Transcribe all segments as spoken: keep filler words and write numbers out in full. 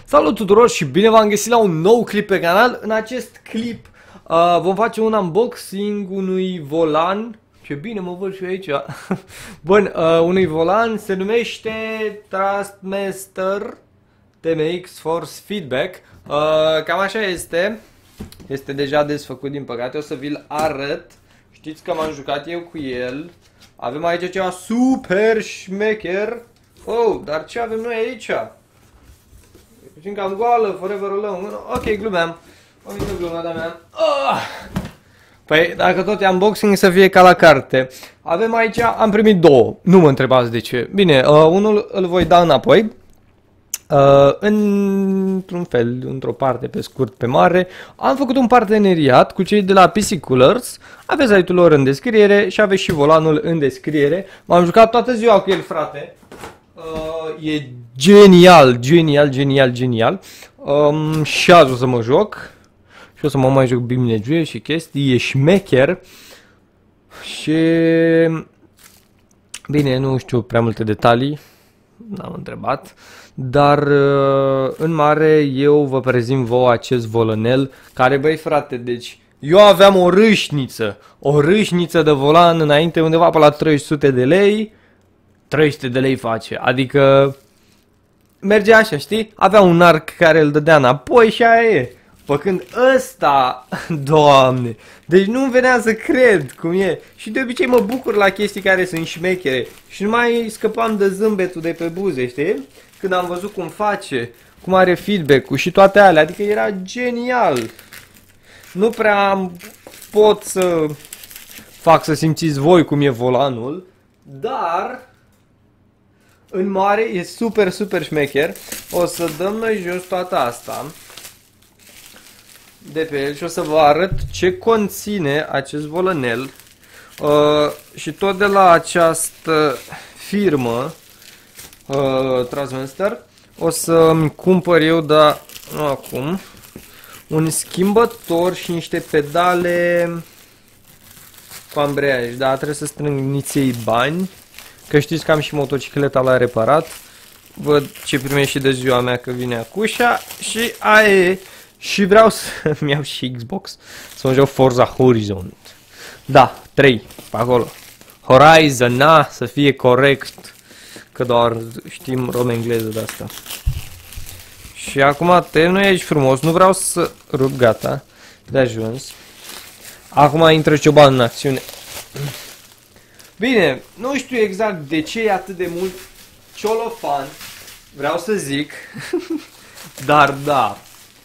Salut tuturor și bine v-am găsit la un nou clip pe canal. În acest clip uh, vom face un unboxing unui volan. Ce bine mă văd și eu aici. Bun, uh, unui volan se numește Trustmaster T M X Force Feedback. uh, Cam așa este. Este deja desfăcut din păcate, o să vi-l arăt. Știți că m-am jucat eu cu el. Avem aici ceva super șmecher. Oh, dar ce avem noi aici? Puțin cam goală, forever alone. Ok, glumeam. O mică glumă de-a mea. Oh! Păi, dacă tot e unboxing, să fie ca la carte. Avem aici, am primit două. Nu mă întrebați de ce. Bine, uh, unul îl voi da înapoi. Uh, într-un fel, într-o parte pe scurt, pe mare. Am făcut un parteneriat cu cei de la P C Coolers. Aveți site-ul lor în descriere și aveți și volanul în descriere. M-am jucat toată ziua cu el, frate. Uh, e genial, genial, genial, genial. Um, și azi o să mă joc. Și o să mă mai joc bimnegiuie și chestii. E șmecher. Și... Bine, nu știu prea multe detalii. N-am întrebat. Dar în mare eu vă prezint vouă acest volănel. Care, băi frate, deci eu aveam o râșniță. O râșniță de volan înainte, undeva pe la trei sute de lei. trei sute de lei face, adică merge așa, știi? Avea un arc care îl dădea înapoi și aia e. Făcând ăsta, Doamne, deci nu venea să cred cum e. Și de obicei mă bucur la chestii care sunt șmechere. Și nu mai scăpam de zâmbetul de pe buze, știi? Când am văzut cum face, cum are feedback-ul și toate alea, adică era genial. Nu prea pot să fac să simțiți voi cum e volanul, dar... În mare e super, super șmecher. O să dăm noi jos toată asta de pe el și o să vă arăt ce conține acest volănel. Uh, și tot de la această firmă uh, Trustmaster o să-mi cumpăr eu, dar nu acum, un schimbător și niște pedale cu ambreiaj. Da, trebuie să strâng niței bani. Că știți că am și motocicleta la reparat. Văd ce primește de ziua mea că vine acușa. Și aia e. Și vreau să-mi iau și Xbox. Să mă joc Forza Horizon. Da, trei, pe acolo. Horizon, na, să fie corect. Că doar știm rom-engleză de asta. Și acum terminul e aici frumos. Nu vreau să rup, gata. De ajuns. Acum intră Cioban în acțiune. Bine, nu știu exact de ce e atât de mult ciolofan, vreau să zic, dar da.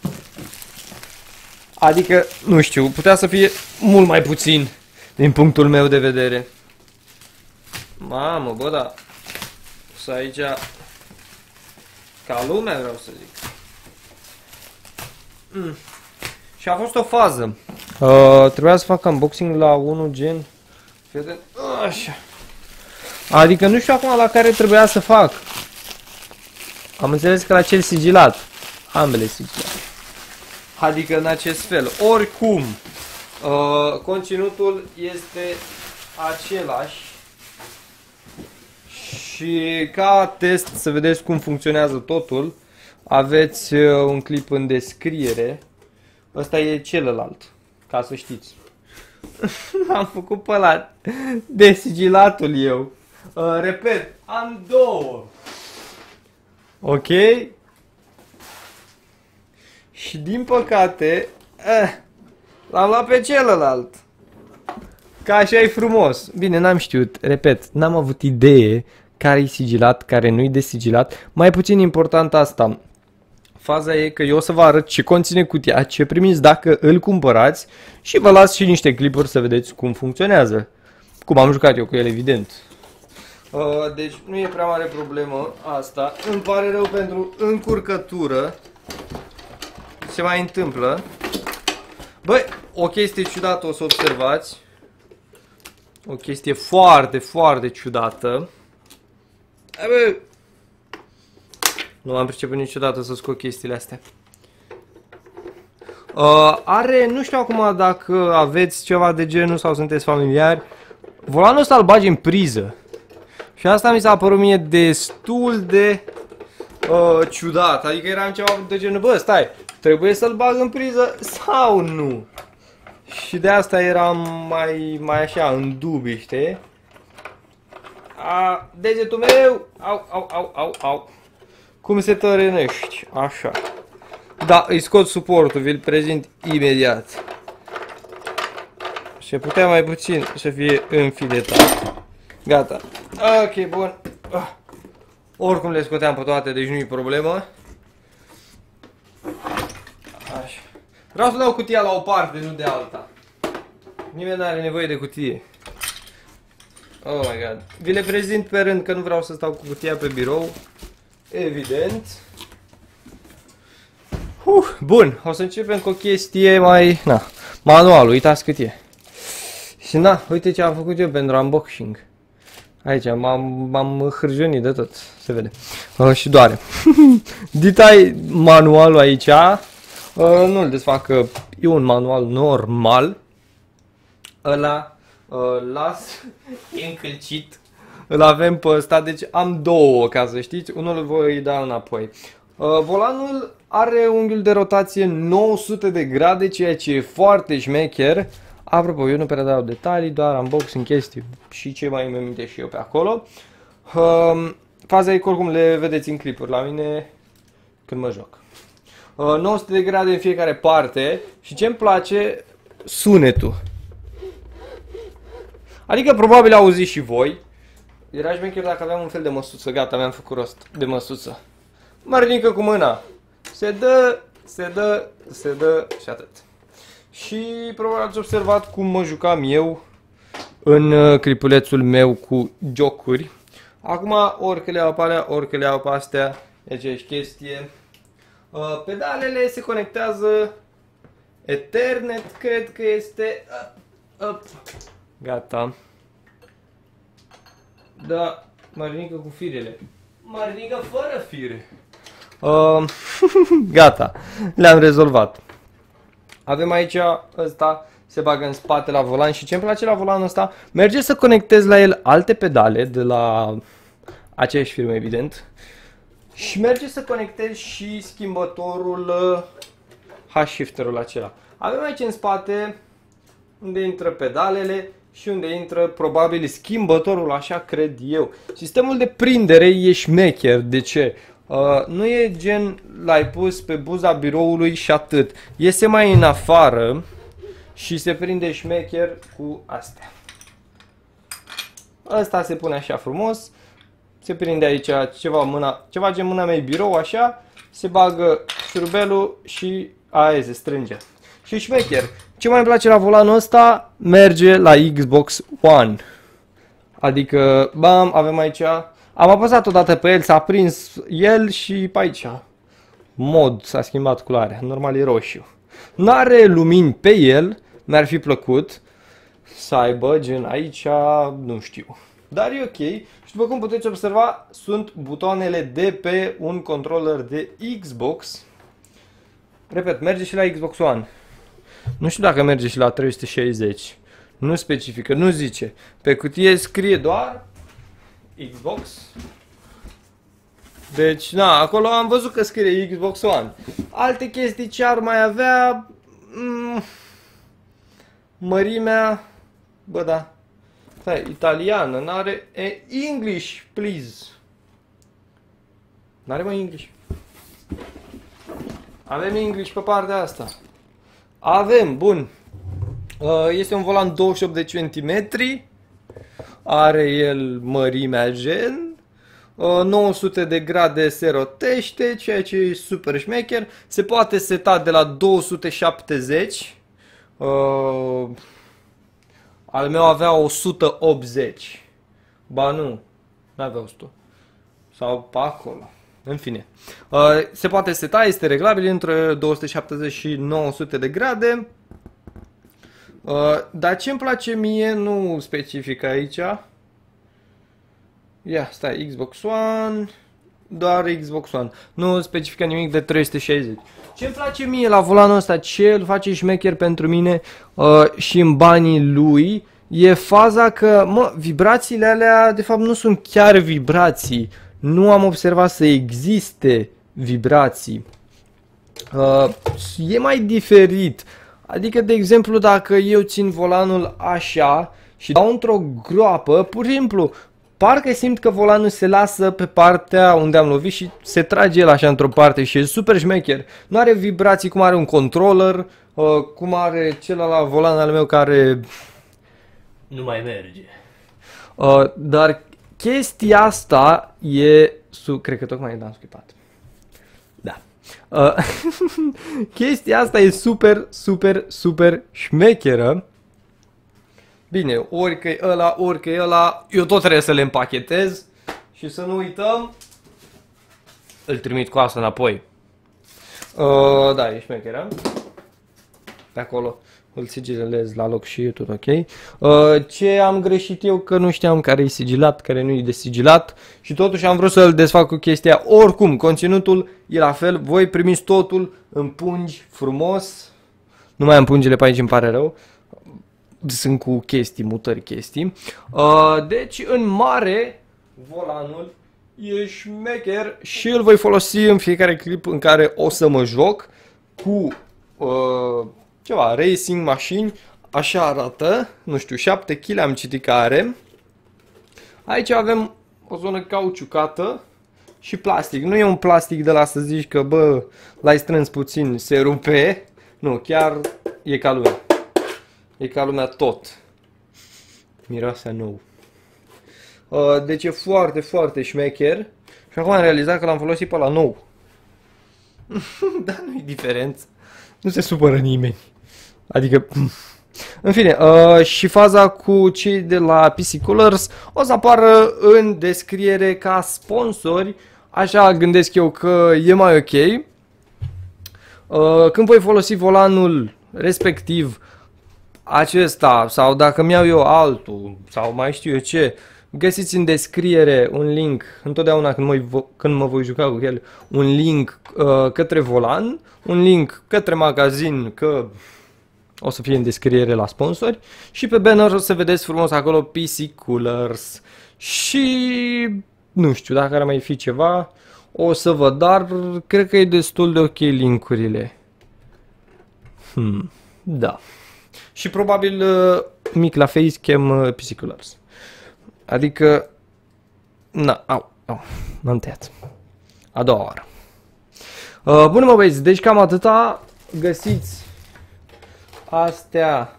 Adică, nu știu, putea să fie mult mai puțin din punctul meu de vedere. Mamă, bă, da. Să aici, ca lumea, vreau să zic. Mm. Și a fost o fază. Uh, trebuia să fac unboxing la unul gen... Așa. Adică nu știu acum la care trebuia să fac. Am înțeles că la cel sigilat. Ambele sigilate. Adică în acest fel. Oricum, uh, conținutul este același. Și ca test să vedeți cum funcționează totul, aveți uh, un clip în descriere. Ăsta e celălalt, ca să știți. Am făcut pe ăla de sigilatul eu. Uh, repet, am două. Ok? Și din păcate uh, l-am luat pe celălalt. Ca așa e frumos. Bine, n-am știut, repet, n-am avut idee care e sigilat, care nu-i de sigilat. Mai puțin important asta. Faza e că eu o să vă arăt ce conține cutia, ce primiți dacă îl cumpărați și vă las și niște clipuri să vedeți cum funcționează. Cum am jucat eu cu el, evident. Uh, deci nu e prea mare problemă asta. Îmi pare rău pentru încurcătură. Se mai întâmplă. Băi, o chestie ciudată o să observați. O chestie foarte, foarte ciudată. Bă, nu am priceput niciodată să scot chestiile astea. Uh, are, nu știu acum dacă aveți ceva de genul sau sunteți familiari. Volanul ăsta îl bagi în priză. Și asta mi s-a părut mie destul de uh, ciudat. Adică eram ceva de genul, bă, stai, trebuie să-l bag în priză sau nu? Și de asta eram mai, mai așa, în dubii, știi? A, degetul meu, au, au, au, au, au. Cum se tărânești, așa. Da, îi scot suportul, vi-l prezint imediat. Și putea mai puțin să fie înfiletat. Gata. Ok, bun. Oricum le scoteam pe toate, deci nu-i problemă. Așa. Vreau să dau cutia la o parte, nu de alta. Nimeni nu are nevoie de cutie. Oh my god. Vi le prezint pe rând, că nu vreau să stau cu cutia pe birou. Evident. Uh, bun, o să începem cu o chestie mai... Na, manual, uitați cât e. Și na, uite ce am făcut eu pentru unboxing. Aici, m-am hârjonit de tot, se vede. Uh, și doare. Ditai manualul aici. Uh, nu-l desfac, că e un manual normal. Ăla uh, las încălcit. Îl avem pe ăsta, deci am două, ca să știți. Unul îl voi da înapoi. Uh, volanul are unghiul de rotație nouă sute de grade, ceea ce e foarte șmecher. Apropo, eu nu prea dau detalii, doar unboxing chestii și ce mai îmi aminte și eu pe acolo. Uh, faza e că oricum le vedeți în clipuri la mine când mă joc. Uh, nouă sute de grade în fiecare parte și ce-mi place, sunetul. Adică probabil auziți și voi. Era șmecher dacă aveam un fel de măsuță, gata, mi-am făcut rost de măsuță. Mă ridică cu mâna. Se dă, se dă, se dă și atât. Și probabil ați observat cum mă jucam eu în clipulețul meu cu jocuri. Acum orică le iau pe alea, orică le iau pe astea, e aceeași chestie. Pedalele se conectează Ethernet, cred că este... Gata. Da, mă ridică cu firele. Mă ridică fără fire. Uh, gata, le-am rezolvat. Avem aici, ăsta se bagă în spate la volan și ce îmi place la volanul ăsta, merge să conectez la el alte pedale de la aceeași firmă, evident. Și merge să conectez și schimbătorul H-shifterul acela. Avem aici în spate unde intră pedalele și unde intră probabil schimbătorul, așa cred eu. Sistemul de prindere e șmecher, de ce? Uh, nu e gen l-ai pus pe buza biroului și atât. Iese mai în afară și se prinde șmecher cu astea. Asta se pune așa frumos. Se prinde aici ceva, mâna, ceva gen mâna mea birou, așa. Se bagă șurubelul și aia se strânge. Și șmecher. Ce mai îmi place la volanul ăsta? Merge la Xbox One. Adică, bam, avem aici... Am apăsat odată pe el, s-a prins el și pe aici. Mod, s-a schimbat culoarea. Normal e roșu. N-are lumini pe el, mi-ar fi plăcut să aibă gen aici, nu știu. Dar e ok. Și după cum puteți observa, sunt butoanele de pe un controller de Xbox. Repet, merge și la Xbox One. Nu știu dacă merge și la trei sute șaizeci. Nu specifică, nu zice. Pe cutie scrie doar Xbox. Deci, na, acolo am văzut că scrie Xbox One. Alte chestii ce ar mai avea... Mm, mărimea... Bă, da. Stai, italiană, n-are... English, please. N-are mai English. Avem English pe partea asta. Avem, bun. Este un volan douăzeci și opt de centimetri. Are el mărimea gen. nouă sute de grade se rotește, ceea ce e super șmecher. Se poate seta de la două sute șaptezeci. Uh, al meu avea o sută optzeci. Ba nu, n-avea o sută. Sau pe acolo. În fine. Uh, se poate seta, este reglabil între două sute șaptezeci și nouă sute de grade. Uh, dar ce îmi place mie nu specific aici. Ia, stai, Xbox One, doar Xbox One. Nu specifică nimic de trei sute șaizeci. Ce îmi place mie la volanul ăsta, ce îl face șmecher pentru mine uh, și în banii lui, e faza că, mă, vibrațiile alea de fapt nu sunt chiar vibrații. nu am observat să existe vibrații. Uh, e mai diferit. Adică, de exemplu, dacă eu țin volanul așa și dau într-o groapă, pur și simplu, parcă simt că volanul se lasă pe partea unde am lovit și se trage el așa într-o parte și e super șmecher. Nu are vibrații cum are un controller, uh, cum are celălalt volan al meu care Nu mai merge. Uh, dar chestia asta e... Su cred că tocmai l-am schipat. Da. Uh, chestia asta e super, super, super șmecheră. Bine, orică e ăla, orică e ăla, eu tot trebuie să le împachetez. Și să nu uităm, îl trimit cu asta înapoi. Uh, da, e șmecheră. Pe acolo îl sigilez la loc și e tot ok. Uh, ce am greșit eu că nu știam care e sigilat, care nu e desigilat și totuși am vrut să-l desfac cu chestia. Oricum, conținutul e la fel, voi primiți totul în pungi frumos. Nu mai am pungile pe aici, îmi pare rău. Sunt cu chestii, mutări chestii. Uh, deci, în mare, volanul e șmecher și îl voi folosi în fiecare clip în care o să mă joc cu... Uh, ceva, racing mașini, așa arată, nu știu, șapte kilograme am citit că are. Aici avem o zonă cauciucată și plastic. Nu e un plastic de la să zici că, bă, l-ai strâns puțin, se rupe. Nu, chiar e ca lumea. E ca lumea tot. Miroase nou. Uh, deci e foarte, foarte șmecher. Și acum am realizat că l-am folosit pe la nou. Dar nu-i diferență. Nu se supără nimeni. Adică, în fine, uh, și faza cu cei de la P C Coolers o să apară în descriere ca sponsori, așa gândesc eu că e mai ok. Uh, când voi folosi volanul respectiv, acesta, sau dacă mi-au eu altul, sau mai știu eu ce, găsiți în descriere un link, întotdeauna când mă, când mă voi juca cu el, un link uh, către volan, un link către magazin, că o să fie în descriere la sponsori, și pe banner o să vedeți frumos acolo P C Coolers. Și nu știu dacă ar mai fi ceva, o să văd, dar cred că e destul de ok linkurile. Hmm, da. Și probabil uh, mic la facecam uh, P C Coolers. Adică, na, au, au, m-am tăiat. A doua oară. Uh, bună mă băieți, deci cam atâta. Găsiți astea.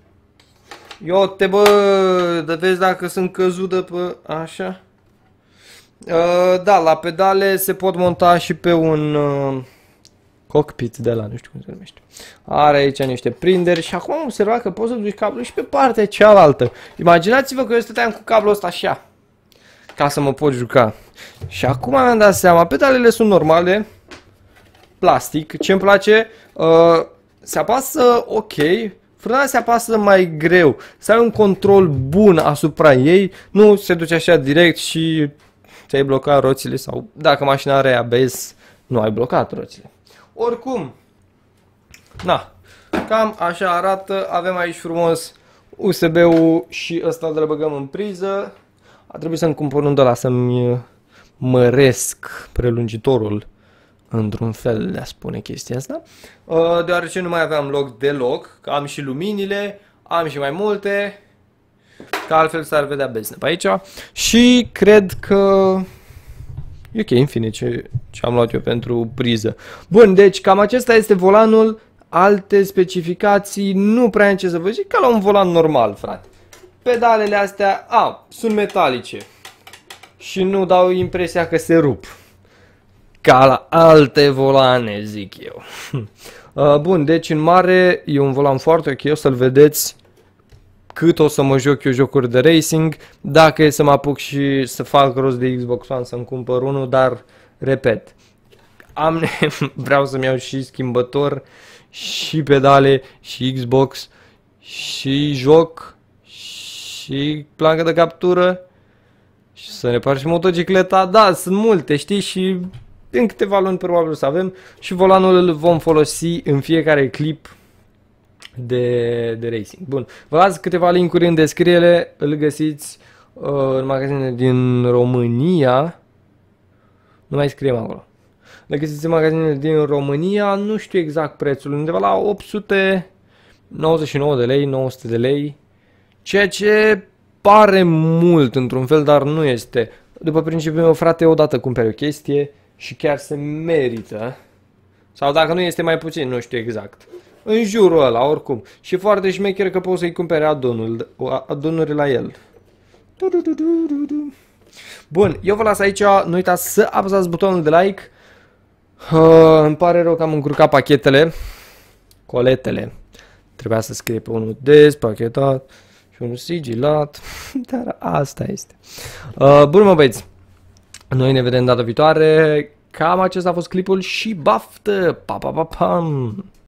Eu te bă, de vezi dacă sunt căzut de pe așa. Uh, da, la pedale se pot monta și pe un uh, cockpit de la, nu știu cum se numește. Are aici niște prinderi și acum am observat că poți să duci cablul și pe partea cealaltă. Imaginați-vă că eu stăteam cu cablul ăsta așa, ca să mă pot juca. Și acum mi-am dat seama, pedalele sunt normale, plastic, ce-mi place, uh, se apasă ok, frâna se apasă mai greu, să ai un control bun asupra ei, nu se duce așa direct și ți-ai blocat roțile sau dacă mașina are A B S, nu ai blocat roțile. Oricum, na, cam așa arată, avem aici frumos U S B-ul și ăsta îl băgăm în priză. A trebuit să-mi cumpăr un de ăla să-mi măresc prelungitorul, într-un fel le spune chestia asta, deoarece nu mai aveam loc deloc, că am și luminile, am și mai multe, că altfel s-ar vedea bezne pe aici și cred că e ok, în fine, ce, ce am luat eu pentru priză. Bun, deci cam acesta este volanul, alte specificații, nu prea am ce să vă zic, ca la un volan normal, frate. Pedalele astea, a, sunt metalice și nu dau impresia că se rup, ca la alte volane, zic eu. uh, bun, deci în mare e un volan foarte ok, o să-l vedeți cât o să mă joc eu jocuri de racing, dacă e să mă apuc și să fac rost de Xbox One să-mi cumpăr unul, dar, repet, am vreau să-mi iau și schimbător, și pedale, și Xbox, și joc, și plancă de captură, și să ne par și motocicleta, da, sunt multe, știi, și în câteva luni probabil să avem, și volanul îl vom folosi în fiecare clip de, de racing. Bun, vă las câteva linkuri în descriere, îl găsiți uh, în magazine din România, Nu mai scriem acolo. Le găsiți în magazinele din România, nu știu exact prețul, undeva la opt sute nouăzeci și nouă de lei, nouă sute de lei, ceea ce pare mult într-un fel, dar nu este. După principiul meu, frate, odată cumperi o chestie și chiar se merită. Sau dacă nu este mai puțin, nu știu exact. În jurul ăla, oricum. Și foarte șmecher că poți să-i cumpere adonul, adonuri la el. Bun, eu vă las aici, nu uitați să apăsați butonul de like. Uh, îmi pare rău că am încurcat pachetele. Coletele. Trebuia să scrie pe unul despachetat și unul sigilat. Dar asta este. Uh, bun, mă băieți. Noi ne vedem data viitoare. Cam acesta a fost clipul și baftă! Pa, pa, pa, pam!